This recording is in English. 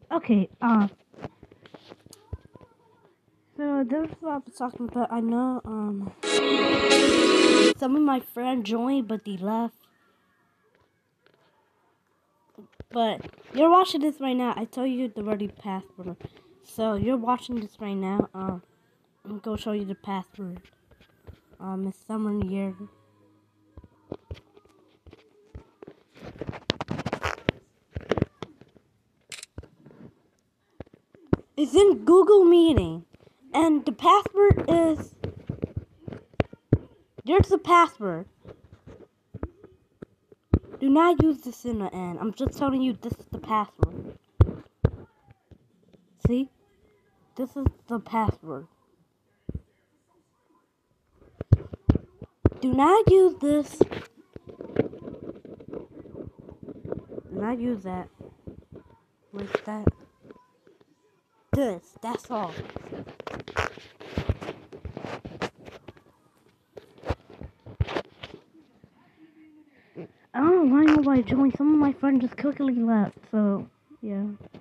Okay, so this is what I was talking about. I know, some of my friends joined, but they left. But you're watching this right now. I told you the already password. So you're watching this right now. I'm gonna go show you the password. It's somewhere in here. It's in Google Meeting. And the password is... There's the password. Do not use this in the end. I'm just telling you this is the password. See? This is the password. Do not use this. Do not use that. What's that? This. That's all. I don't know why nobody joined. Some of my friends just quickly left. So, yeah.